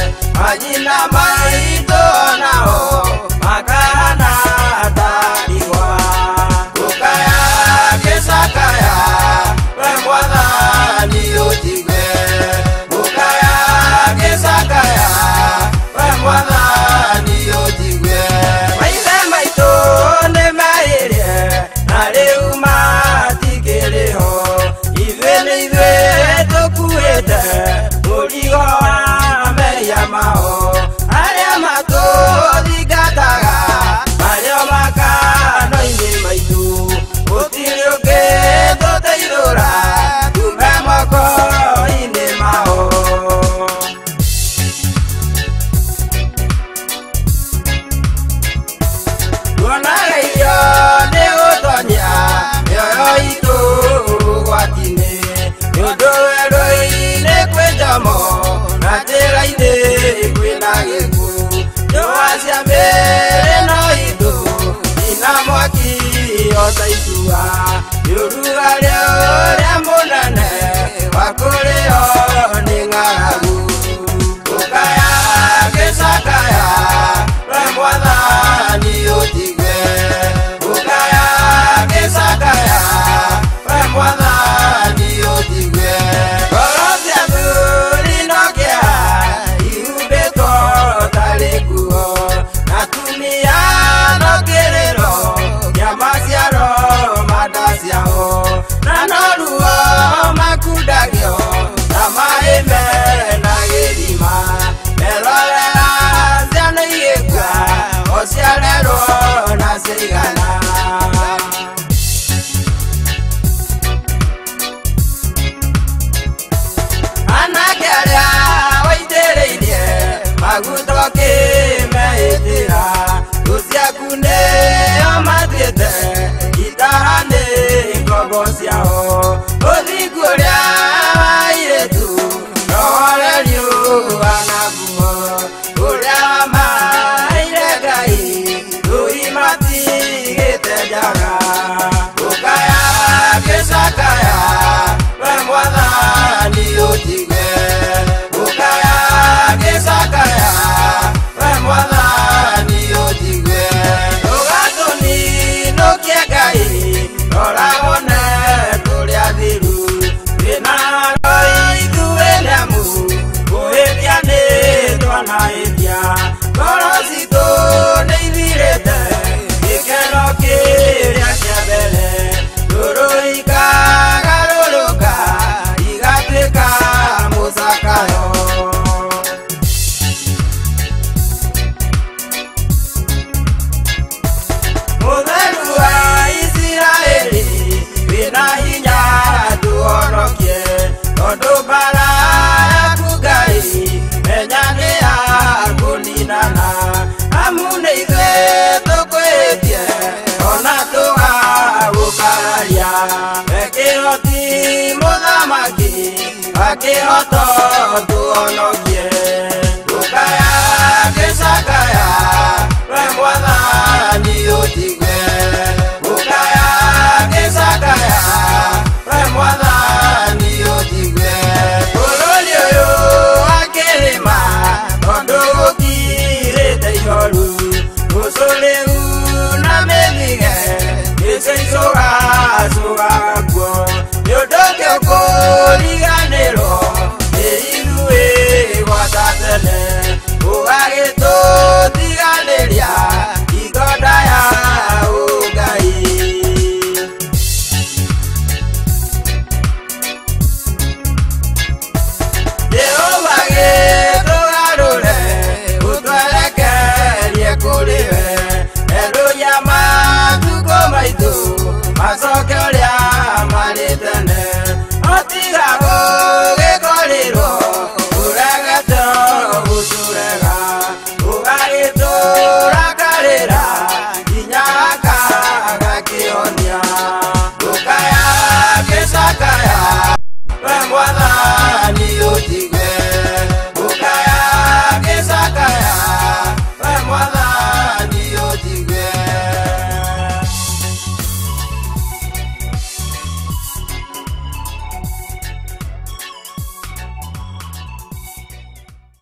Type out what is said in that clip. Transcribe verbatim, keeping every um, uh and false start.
Majina maito nao makana tadiwa ukaya kesakaya wemwatha ni utigwe ukaya kesakaya wemwatha ni utigwe maithe maito ne maire na riu matikiriho ithuĩ nĩ ithuĩ tũkuĩte mũrigo wa meria mao arĩa matũthingataga marĩo makano-inĩ maitũ gũtirĩ ũngĩ tũteithũra tume moko-inĩ mao tuonaga irio nĩ gũtonia mĩoyo itũ ũgwati-inĩ nĩ ũndũ werũ-inĩ kwĩ njomo na njĩra-inĩ kwĩna gĩkuũ njũa cia mĩĩrĩ no itũ ina mwaki ota itua nĩ ũrugarĩ ũrĩa mũnene wa kũrĩo nĩ ng'aragu ũkaya gĩcakaya we mwathani ũtigwe ũkaya gĩcakaya we mwathani ũtigwe ngoro cia thuri no kĩeha ihumbĩtwo tarĩ nguo na tumia no kĩrĩro kĩa maciaro manda ciao na no ruo makundagio na maĩ mena gĩthima merorera ciana igĩkua o ciarerwo na ciaigana anake arĩa waitĩrĩirie maguta ũkĩmehĩtĩra tũciaku nĩo mathiĩte itaha nĩ ngombo ciao ũthingu ũrĩa wa airĩtu nohoreri ũhana ngumo ũrĩa wamaheire Ngai rũi matigĩte njaga ũkaya gĩcakaya we mwathani ũtigwe ũkaya gĩcakaya we mwathani ũtigwe ũgatũninũkie Ngai rora wone tũrĩa thiru wĩna roi ithuĩ nĩamu kũhĩtia nĩ twanahĩtia ngoro citũ nĩ ithirĩte gĩkeno kĩrĩa kĩa mbere rũrũ ikagarũrũka igatuĩka mũcakayo mũtheru wa Isiraeli wĩna hinya tũhonokie tondũ mbara yaku Ngai menya nĩ ya kũninana amu nĩ ithuĩ tũkwĩtie ona tũgagũkararia wekĩhoti mũthamaki akĩhoto tũhonokie ũkaya gĩcakaya we mwathani ũtigwe ũkaya gĩcakaya we mwathani ũtigwe bũrũri ũyũ akĩrĩma tondũ gũtirĩte ihoru gũcũrĩu na mĩthige gĩcĩicũgacũgaga